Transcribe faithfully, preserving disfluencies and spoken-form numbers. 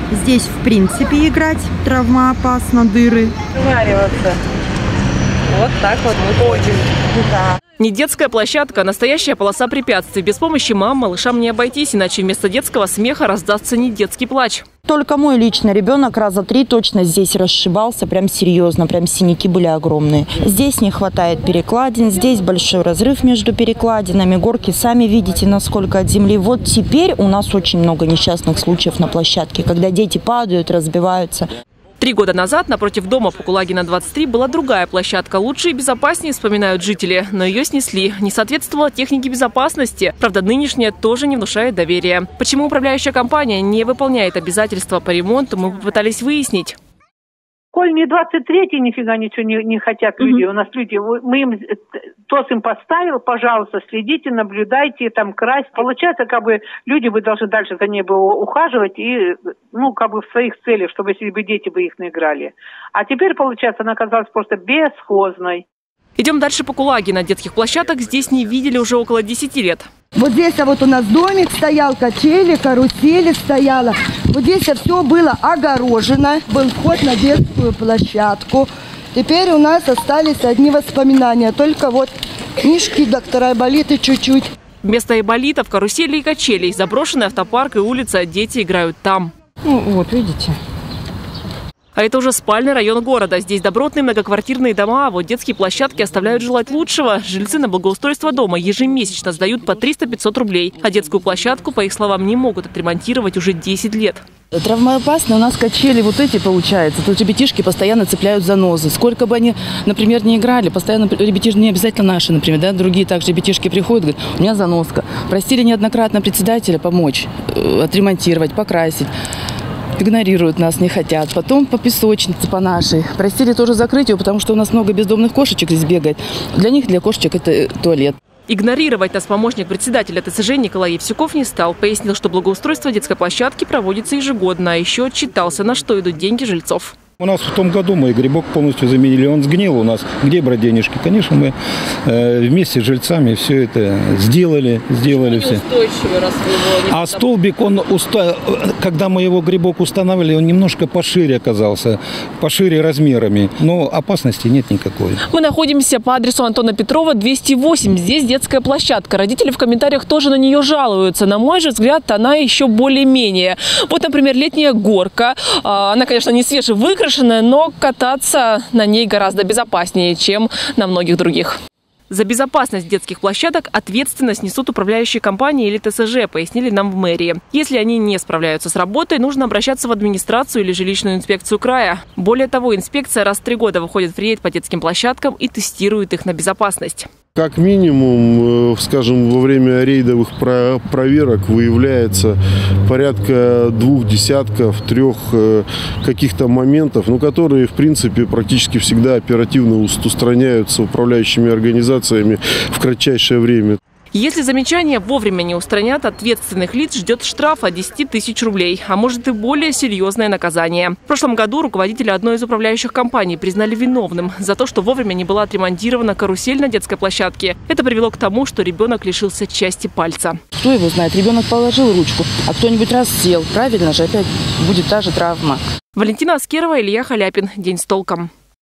Здесь, в принципе, играть травмоопасно, дыры. Свариваться. Вот так вот мы ходим. Да. Не детская площадка, а настоящая полоса препятствий. Без помощи мам малышам не обойтись, иначе вместо детского смеха раздастся не детский плач. Только мой личный ребенок раза три точно здесь расшибался, прям серьезно, прям синяки были огромные. Здесь не хватает перекладин, здесь большой разрыв между перекладинами, горки сами видите, насколько от земли. Вот теперь у нас очень много несчастных случаев на площадке, когда дети падают, разбиваются. Три года назад напротив дома по Кулагина двадцать три была другая площадка. Лучше и безопаснее, вспоминают жители. Но ее снесли. Не соответствовала технике безопасности. Правда, нынешняя тоже не внушает доверия. Почему управляющая компания не выполняет обязательства по ремонту, мы попытались выяснить. Коль не двадцать третий, нифига ничего не, не хотят люди. Mm-hmm. У нас люди, мы им, ТОС им поставил, пожалуйста, следите, наблюдайте, там, красть. Получается, как бы, люди бы должны дальше за ней бы ухаживать и, ну, как бы в своих целях, чтобы если бы дети бы их наиграли. А теперь, получается, она оказалась просто бесхозной. Идем дальше по Кулагина. Детских площадок здесь не видели уже около десяти лет. Вот здесь вот у нас домик стоял, качели, карусели стояла. Вот здесь все было огорожено. Был вход на детскую площадку. Теперь у нас остались одни воспоминания. Только вот книжки доктора Айболиты чуть-чуть. Вместо айболитов, карусели и качелей. Заброшенный автопарк и улица. Дети играют там. Ну, вот, видите. А это уже спальный район города. Здесь добротные многоквартирные дома, а вот детские площадки оставляют желать лучшего. Жильцы на благоустройство дома ежемесячно сдают по триста-пятьсот рублей. А детскую площадку, по их словам, не могут отремонтировать уже десять лет. Травмоопасно у нас качели вот эти получается. Тут ребятишки постоянно цепляют занозы. Сколько бы они, например, не играли, постоянно ребятишки, не обязательно наши, например, да, другие также ребятишки приходят, говорят, у меня занозка. Просили неоднократно председателя помочь, отремонтировать, покрасить. Игнорируют нас, не хотят. Потом по песочнице, по нашей. Просили тоже закрыть ее, потому что у нас много бездомных кошечек здесь бегает. Для них, для кошечек, это туалет. Игнорировать нас помощник председателя ТСЖ Николай Евсюков не стал. Пояснил, что благоустройство детской площадки проводится ежегодно. А еще отчитался, на что идут деньги жильцов. У нас в том году мы грибок полностью заменили, он сгнил у нас. Где брать денежки? Конечно, мы э, вместе с жильцами все это сделали, сделали все. Раз вы его... А столбик, он уста... когда мы его грибок устанавливали, он немножко пошире оказался, пошире размерами, но опасности нет никакой. Мы находимся по адресу Антона Петрова, двести восемь. Здесь детская площадка. Родители в комментариях тоже на нее жалуются. На мой же взгляд, она еще более-менее. Вот, например, летняя горка. Она, конечно, не свежевыкрашенная, но кататься на ней гораздо безопаснее, чем на многих других. За безопасность детских площадок ответственность несут управляющие компании или ТСЖ, пояснили нам в мэрии. Если они не справляются с работой, нужно обращаться в администрацию или жилищную инспекцию края. Более того, инспекция раз в три года выходит в рейд по детским площадкам и тестирует их на безопасность. Как минимум, скажем, во время рейдовых проверок выявляется порядка двух десятков, трех каких-то моментов, ну, которые, в принципе, практически всегда оперативно устраняются управляющими организациями в кратчайшее время. Если замечания вовремя не устранят, ответственных лиц ждет штраф от десяти тысяч рублей, а может и более серьезное наказание. В прошлом году руководителя одной из управляющих компаний признали виновным за то, что вовремя не была отремонтирована карусель на детской площадке. Это привело к тому, что ребенок лишился части пальца. Кто его знает? Ребенок положил ручку, а кто-нибудь раз сел. Правильно же, опять будет та же травма. Валентина Аскерова, Илья Халяпин. День с толком.